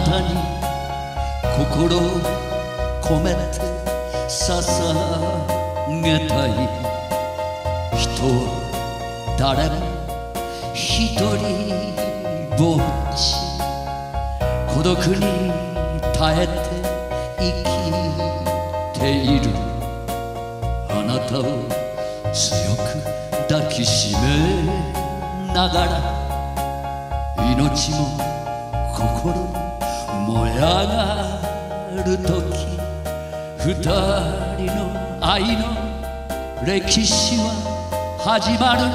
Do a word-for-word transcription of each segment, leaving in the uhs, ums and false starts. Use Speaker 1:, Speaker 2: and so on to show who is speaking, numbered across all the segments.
Speaker 1: たに心を込めて捧げたい。人は誰も一人ぼっち、孤独に耐えて生きている。あなたを強く抱きしめながら、命も心も燃え上がる時、二人の愛の歴史は始まる。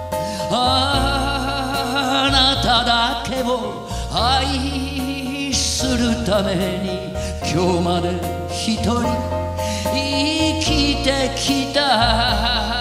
Speaker 1: あなただけを愛するために今日まで一人生きてきた。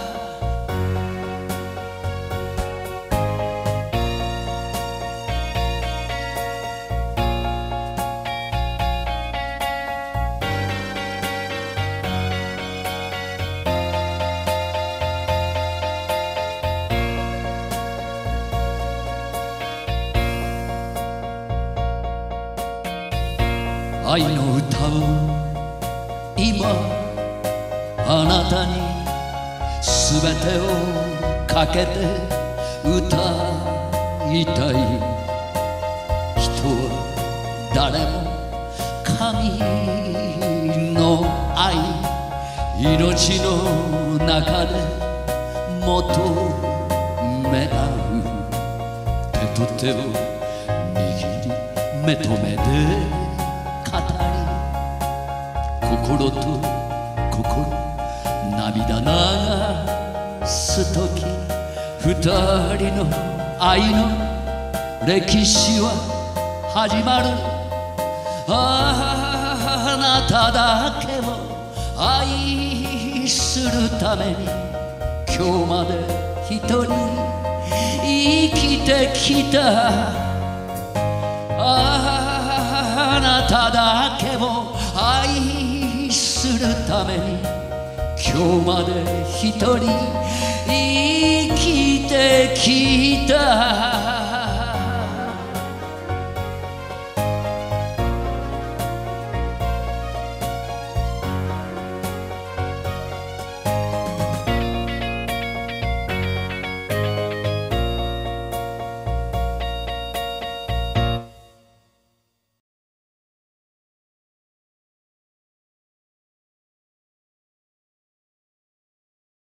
Speaker 1: 愛の歌を今あなたにすべてをかけて歌いたい。人は誰も神の愛、命の中で求め合う。手と手を握り目と目で心と心涙流す時、二人の愛の歴史は始まる。あなただけを愛するために今日まで一人生きてきた。あなただけを愛するために今日まで一人生きてきた。